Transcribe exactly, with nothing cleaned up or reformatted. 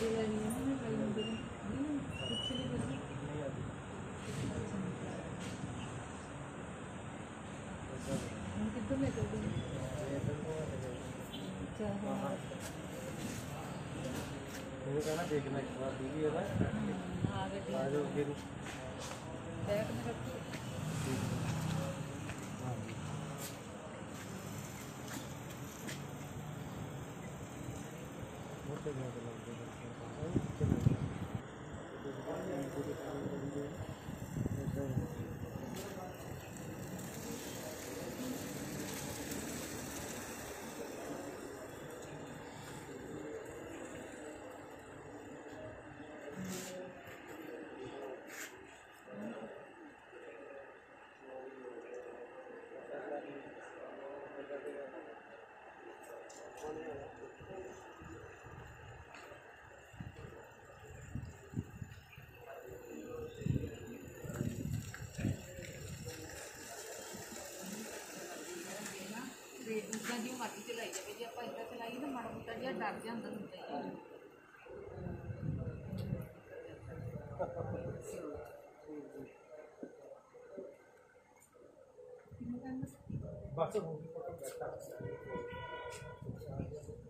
किधर ले चल रही अच्छा हाँ मुझे कहना देखना एक बार दीदी है ना आगे आ जाओ फिर बैग में रखो मोटे मोटे लग गए दूसरा जो मर्जी चलाई जाए जो आप इदा चलाइए तो माड़ा मोटा जहा डर जहा अंदर होता है बस